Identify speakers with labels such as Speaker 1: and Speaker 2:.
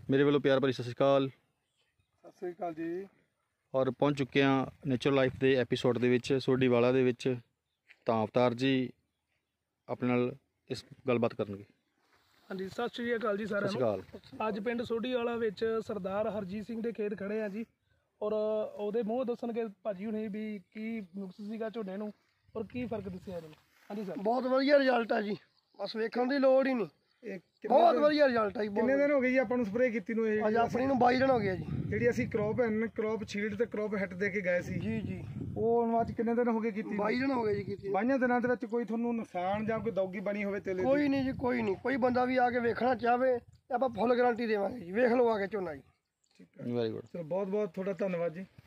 Speaker 1: ਮੇਰੇ ਵੱਲੋਂ ਪਿਆਰ ਭਰੀ ਸਤਿ ਸ਼੍ਰੀ ਅਕਾਲ।
Speaker 2: ਸਤਿ ਸ੍ਰੀ ਅਕਾਲ ਜੀ।
Speaker 1: ਔਰ ਪਹੁੰਚ ਚੁੱਕੇ ਹਾਂ ਨੇਚਰ ਲਾਈਫ ਦੇ ਐਪੀਸੋਡ ਦੇ ਵਿੱਚ, ਸੋਢੀਵਾਲਾ ਦੇ ਵਿੱਚ। ਤਾਂ ਅਵਤਾਰ ਜੀ ਆਪਣੇ ਨਾਲ ਇਸ ਗੱਲਬਾਤ ਕਰਨਗੇ।
Speaker 2: ਹਾਂਜੀ, ਸਤਿ ਸ੍ਰੀ ਅਕਾਲ ਜੀ ਸਾਰਿਆਂ
Speaker 1: ਸਤਿ
Speaker 2: ਨੂੰ।
Speaker 1: ਸ਼੍ਰੀ ਅਕਾਲ।
Speaker 2: ਅੱਜ ਪਿੰਡ ਸੋਢੀਵਾਲਾ ਵਿੱਚ ਸਰਦਾਰ ਹਰਜੀਤ ਸਿੰਘ ਦੇ ਖੇਤ ਖੜੇ ਆ ਜੀ, ਔਰ ਉਹਦੇ ਮੂੰਹ ਦੱਸਣਗੇ ਭਾਜੀ ਹੁਣੇ ਵੀ ਕੀ ਨੁਕਸ ਸੀਗਾ ਝੋਨੇ ਨੂੰ ਔਰ ਕੀ ਫਰਕ ਦੱਸਿਆ ਇਹਨੂੰ। ਹਾਂਜੀ ਸਰ।
Speaker 3: ਬਹੁਤ ਵਧੀਆ ਰਿਜ਼ਲਟ ਆ ਜੀ, ਬਸ ਵੇਖਣ ਦੀ ਲੋੜ ਹੀ ਨਹੀਂ। ਬਹੁਤ ਵਧੀਆ ਰਿਜ਼ਲਟ ਆ ਜੀ।
Speaker 2: ਕਿੰਨੇ ਦਿਨ ਹੋ ਗਏ ਜੀ ਆਪਾਂ ਨੂੰ ਸਪਰੇਅ ਕੀਤੀ ਨੂੰ? ਇਹ
Speaker 3: ਅੱਜ ਆਪਣੀ ਨੂੰ 22 ਦਿਨ ਹੋ ਗਏ ਜੀ।
Speaker 2: ਜਿਹੜੀ ਅਸੀਂ ਕ੍ਰੌਪ ਸ਼ੀਲਡ ਤੇ ਕ੍ਰੌਪ ਹਿੱਟ ਦੇ ਕੇ ਗਏ ਸੀ
Speaker 3: ਜੀ ਜੀ,
Speaker 2: ਉਹ ਅੱਜ ਕਿੰਨੇ ਦਿਨ ਹੋ ਗਏ ਕੀਤੀ?
Speaker 3: 22 ਦਿਨ ਹੋ ਗਏ ਜੀ ਕੀਤੀ।
Speaker 2: 22 ਦਿਨਾਂ ਦੇ ਵਿੱਚ ਕੋਈ ਤੁਹਾਨੂੰ ਨੁਕਸਾਨ ਜਾਂ ਕੋਈ ਦੌਗੀ ਬਣੀ ਹੋਵੇ ਤੇਲੇ ਦੀ?
Speaker 3: ਕੋਈ ਨਹੀਂ ਜੀ, ਕੋਈ ਨਹੀਂ। ਕੋਈ ਬੰਦਾ ਵੀ ਆ ਕੇ ਵੇਖਣਾ ਚਾਹਵੇ ਤੇ ਆਪਾਂ ਫੁੱਲ ਗਾਰੰਟੀ ਦੇਵਾਂਗੇ ਜੀ। ਵੇਖ ਲਓ ਆ ਕੇ ਝੋਨਾ ਜੀ।
Speaker 1: Very good.
Speaker 2: ਚਲੋ ਬਹੁਤ ਬਹੁਤ ਤੁਹਾਡਾ ਧੰਨਵਾਦ ਜੀ।